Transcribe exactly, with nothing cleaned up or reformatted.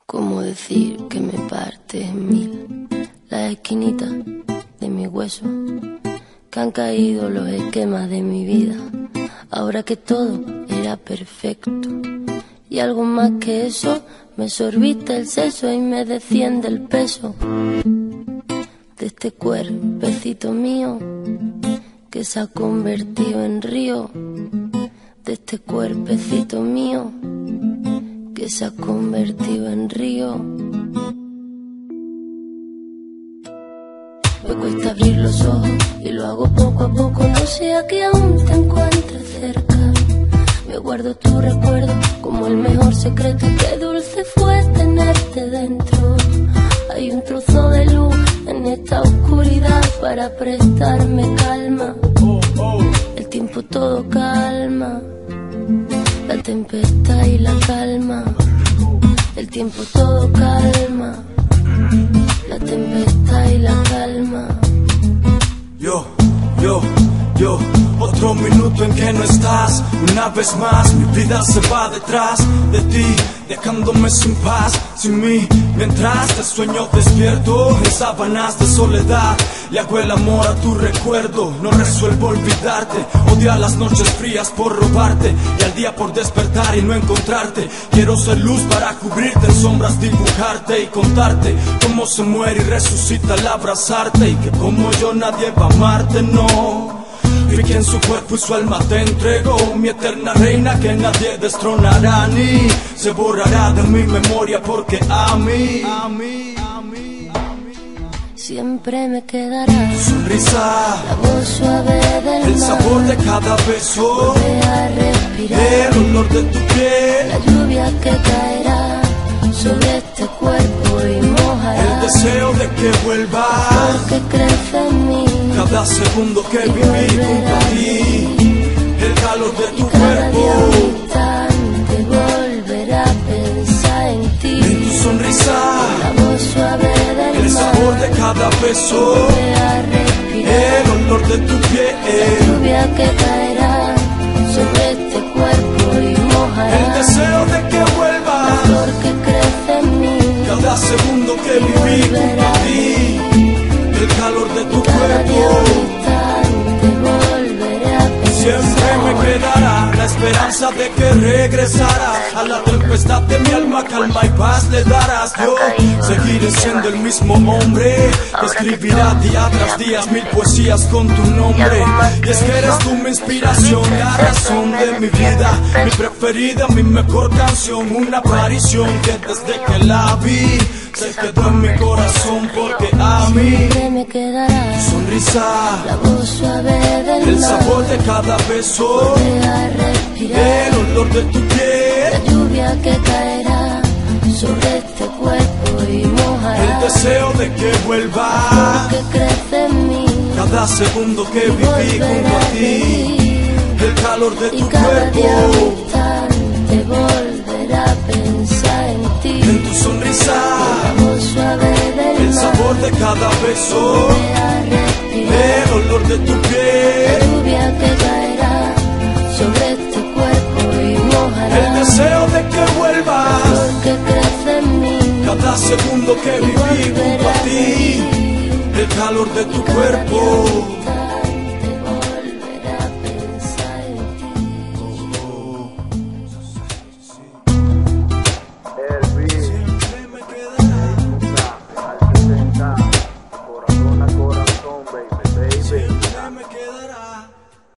¿Cómo decir que me parte en mil las esquinitas de mi hueso? Que han caído los esquemas de mi vida, ahora que todo era perfecto. Y algo más que eso, me sorbiste el seso y me desciende el peso de este cuerpecito mío que se ha convertido en río, de este cuerpecito mío que se ha convertido en río. Me cuesta abrir los ojos y lo hago poco a poco, no sea que aún te encuentres cerca. Me guardo tu recuerdo como el mejor secreto, qué dulce fue tenerte dentro. Hay un trozo de luz en esta oscuridad para prestarme calma. El tiempo todo calma, la tempestad y la calma. El tiempo todo calma, la tempestad y la calma. Yo, yo, yo, otro minuto en que no estás. Una vez más mi vida se va detrás de ti, dejándome sin paz, sin mí. Mientras te sueño despierto en sábanas de soledad, le hago el amor a tu recuerdo. No resuelvo olvidarte, odio a las noches frías por robarte y al día por despertar y no encontrarte. Quiero ser luz para cubrirte, en sombras dibujarte y contarte cómo se muere y resucita al abrazarte, y que como yo nadie va a amarte, no. Vi que en su cuerpo y su alma te entregó, mi eterna reina que nadie destronará ni se borrará de mi memoria, porque a mí, a mí, a mí, a mí siempre me quedará tu sonrisa, la voz suave del el sabor de cada beso, volver a respirar, el olor de tu piel, la lluvia que caerá sobre este cuerpo y mojará el deseo de que vuelvas, porque crece en mí cada segundo que viví junto a ti, el calor de tu cada cuerpo, día un instante volver a pensar en ti, en tu sonrisa, la voz suave del el sabor de mar, cada beso, volver a respirar, el olor de tu la piel, lluvia que caerá sobre este cuerpo y mojará el deseo de que vuelvas, la flor que crece en mí, cada segundo que viví junto a ti, el calor de tu cada día cuerpo. un instante volveré a pensar. Siempre me quedará la esperanza de que regresará a la tempestad de mi alma, calma y paz le darás. Yo seguiré siendo el mismo hombre que escribirá día tras día mil poesías con tu nombre. Y es que eres tú mi inspiración, la razón de mi vida, mi preferida, mi mejor canción, una aparición que desde que la vi se quedó en mi corazón, porque a mí Siempre me quedará tu sonrisa, la voz suave del el mar, sabor de cada beso, volver a respirar, el olor de tu la piel, lluvia que caerá sobre este cuerpo y el mojará deseo de que vuelvas, que crece en mí cada segundo que y viví volveré junto a a ti, vivir, el calor de y tu cada día un cuerpo, instante volver a pensar en ti, en tu sonrisa, la voz suave del el mar, sabor de cada beso, volver a respirar, el olor de tu la piel, lluvia que caerá sobre este cuerpo y mojará el deseo de que vuelvas, que crece en mí, cada segundo que viví junto a ti, el calor de tu cuerpo.